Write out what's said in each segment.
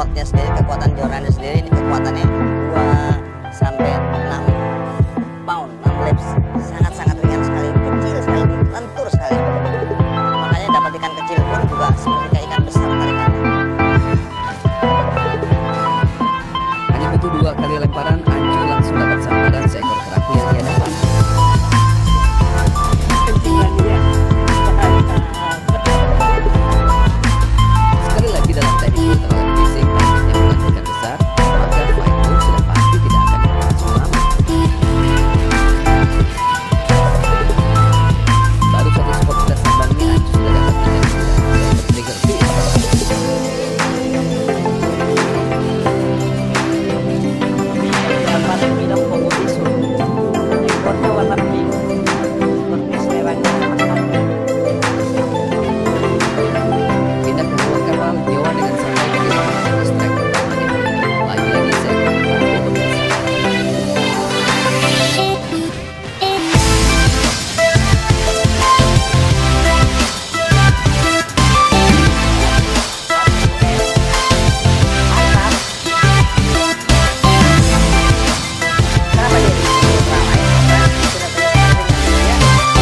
spotnya sendiri, kekuatan jorannya sendiri ini kekuatannya 2 sampai 6 pound, 6 lips, sangat-sangat ringan sekali, kecil sekali, lentur sekali. Makanya dapat ikan kecil pun juga seperti kayak ikan besar tarikannya. Hanya butuh 2 kali lemparan, Ancu langsung dapat sambutan seekor kerapu yang ia dapat. Sekali lagi dalam teknik ultralight fishing, yang menghasilkan besar, maka flight pun sudah pasti tidak akan berlangsung lama. Baru satu spot kita sambangi, Ancu sudah dapat ikan trigger fish. Dapat minum pemutih suhu, ekornya warna pink, seperti seleranya matahari. Pindah ke bawah kapal, Jawa dengan santai mengambil strike pertamanya. Lagi-lagi seekor kerapu pemirsa. Kenapa dia disebut ultralight? Karena sudah punya jaringan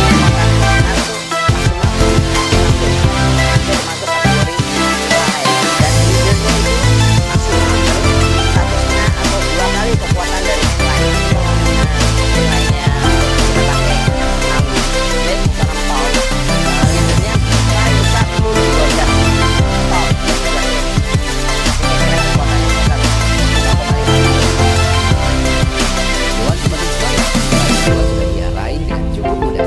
dia masuk kategori ultralight, dan leadernya itu maksimal statusnya atau 2 kali kekuatan dari yang lain. Yang lainnya kita pakai 6 lip atau 6 pound. Leadernya paling besar 10 kilogram pound. Ini kekuatannya besar 0,5. Jawa semakin semangat, Jawa sudah ia raih dengan cukup mudah.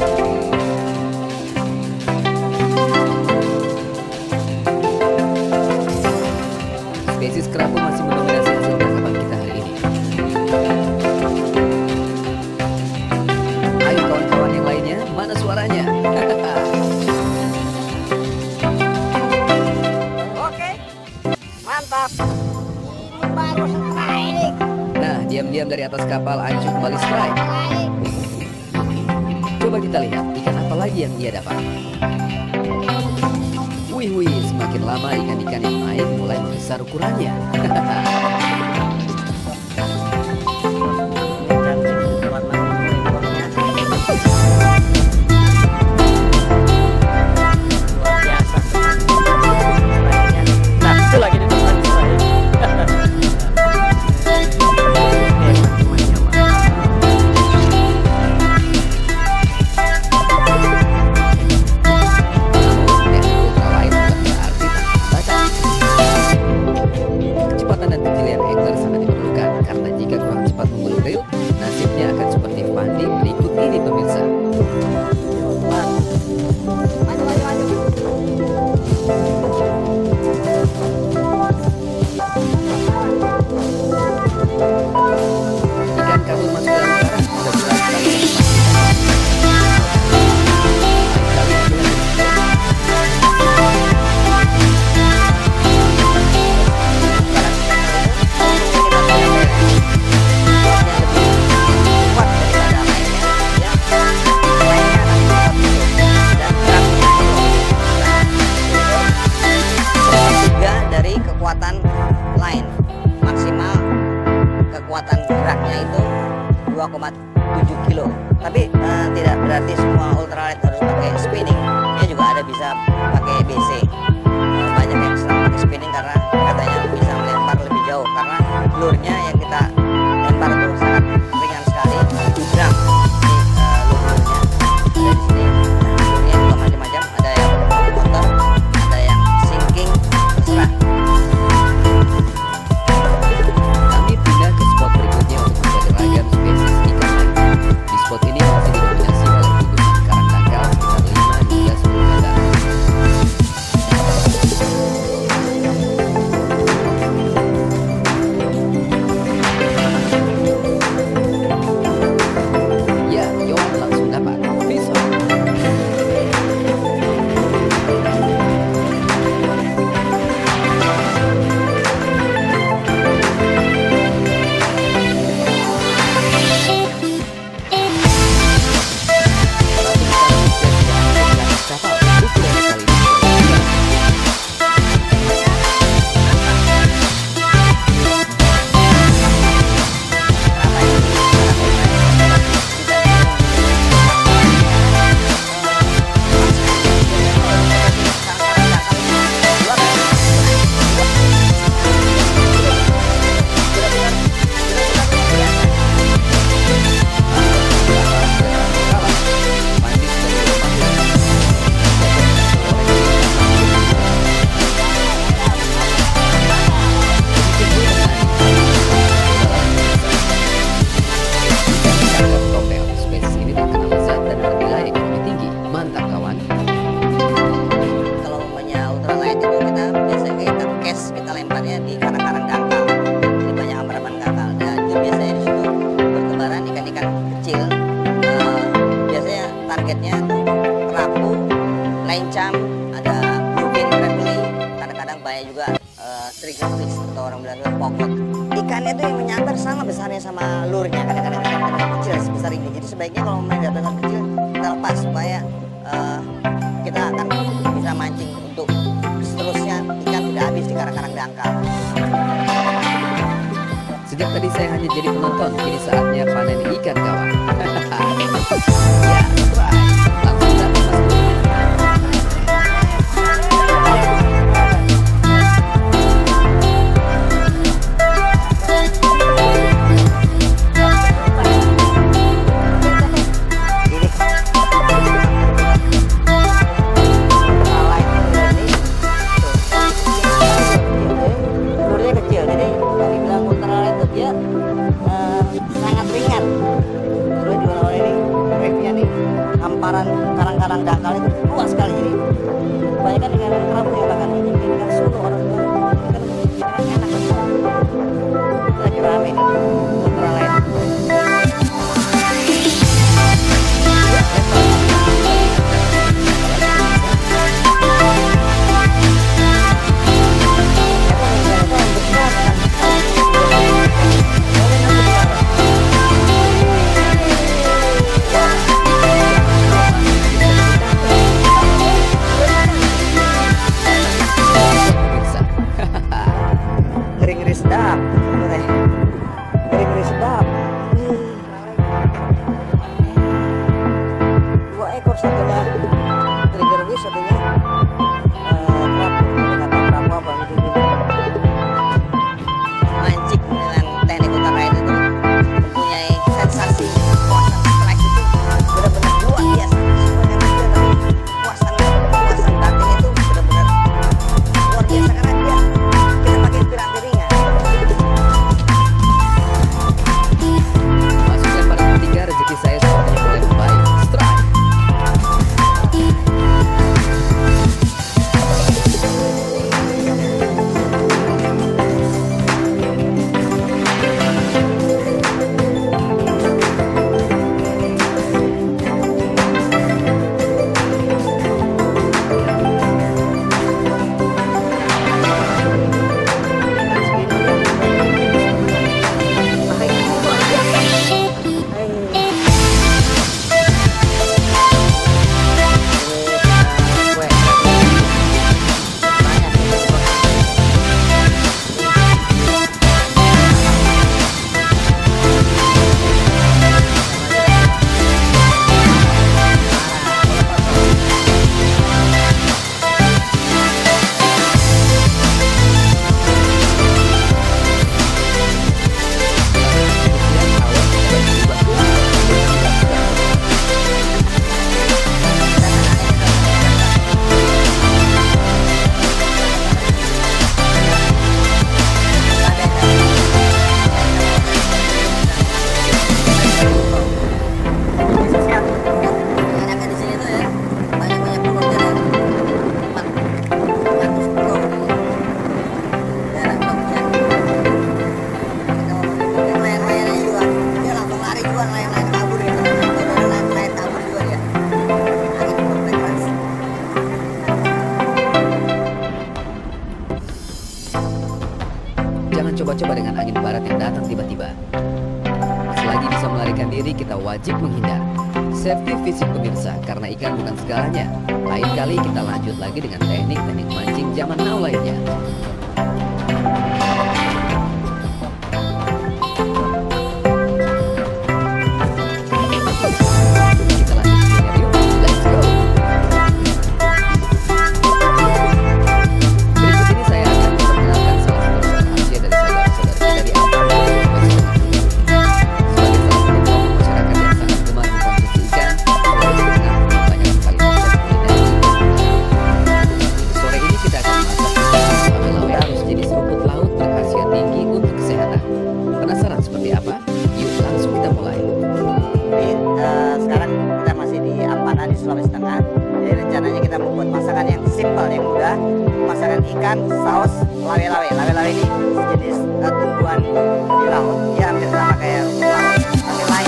Spesies kerapu masih mendominasi hasil tangkapan kita hari ini. Ayo kawan-kawan yang lainnya, mana suaranya? Oke, mantap. Ini baru strike. Nah, diam-diam dari atas kapal, Ancu kembali strike. Coba kita lihat ikan apa lagi yang ia dapat. Wih, semakin lama ikan-ikan yang naik mulai membesar ukurannya. Nah, itu lagi di depan saya. Teknik ultralight bukan berarti tanpa batas. Kecepatan dan kejelian angler sangat diperlukan, karena jika kurang cepat memburu reel, nasibnya akan seperti Fandi berikut ini pemirsa. Ikan kabur masuk dalam karang sudah belas kali dari kekuatan line maksimal, kekuatan geraknya itu 2,7 kilo. Tapi tidak berarti semua ultralight harus pakai spinning. Dia juga ada bisa pakai BC. Banyak yang senang pakai spinning karena katanya bisa melempar lebih jauh, karena lure-nya yang kita lempar itu sangat ringan sekali. 7 gram lure-nya ada di sini. Lure-nya juga macam-macam, ada yang motor, ada yang sinking, terserah. Kami pindah ke spot berikutnya untuk mencari ragam spesies ikan lain. Di spot ini masih didominasi oleh gugusan karang dangkal sekitar 5 hingga 10 meter. trigger fish atau orang bilang pokok. Ikannya tuh yang menyambar sama besarnya sama lurnya, kadang-kadang kecil sebesar ini. Jadi sebaiknya kalau main datangan kecil kita lepas supaya kita akan bisa mancing untuk seterusnya ikan tidak habis di karang-karang dangkal. Sejak tadi saya hanya jadi penonton, kini saatnya panen ikan kawan. Ya, try. Langsung datang Mas Bro. Karang-karang dangkal itu luas sekali, jadi kebanyakan ikan kerapu yang bahkan ini ikan sulu orang tua ikan enak itu lagi rame nih ultralight. Coba-coba dengan angin barat yang datang tiba-tiba. Selagi bisa melarikan diri, kita wajib menghindar. Safety fisik pemirsa, karena ikan bukan segalanya. Lain kali kita lanjut lagi dengan teknik-teknik mancing zaman now lainnya. Di Sulawesi Tengah. Jadi rencananya kita membuat masakan yang simple, yang mudah. Masakan ikan saus lawe-lawe. Lawe-lawe ini jenis tumbuhan di laut. Ya hampir sama kayak rumput laut, tapi lain.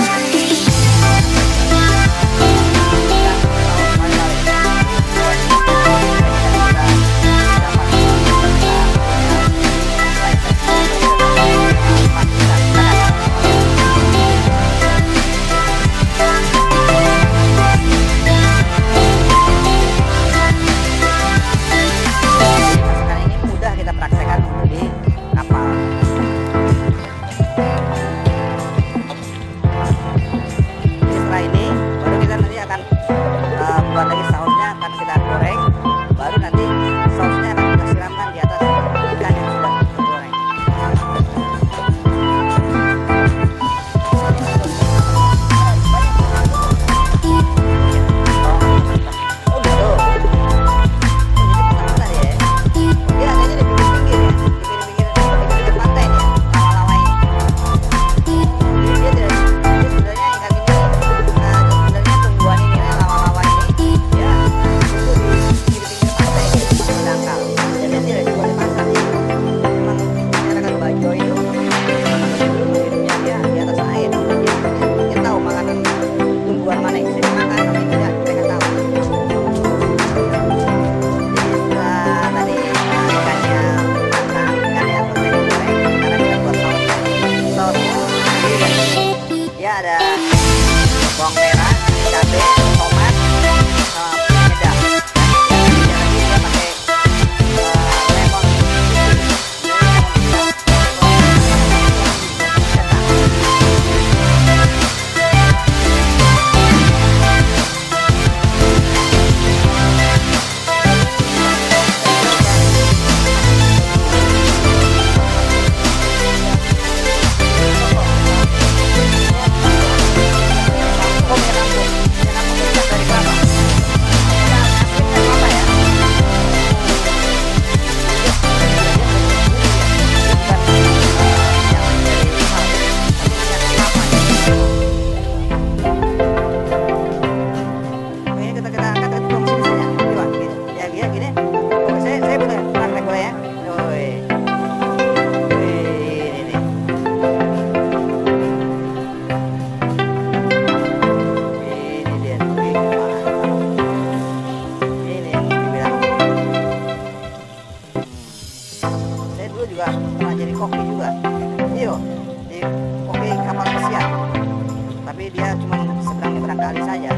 jadi koki juga. Iyo, di koki kapal pesiar. Tapi dia cuma seberang kali saja.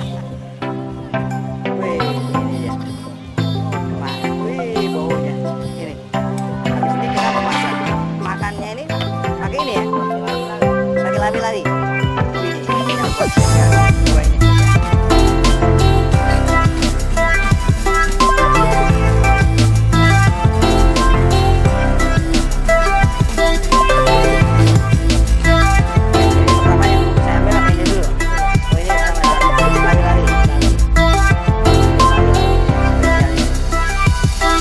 Wih, ini dia. Wih, baunya. Ini. Habis ini kita memasak. Makannya ini pakai ini ya. Pakai lari-lari. Wih, ini yang buat spesial. Dua ini.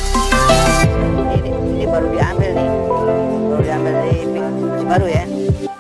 Baru ya.